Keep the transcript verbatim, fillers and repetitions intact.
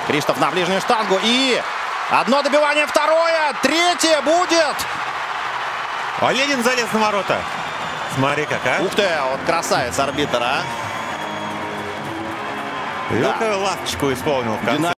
Криштоф на ближнюю штангу. И одно добивание, второе, третье будет. А Ленин залез на ворота. Смотри как, а. Ух ты, вот красавец арбитр, а. Легкую ласточку исполнил в конце.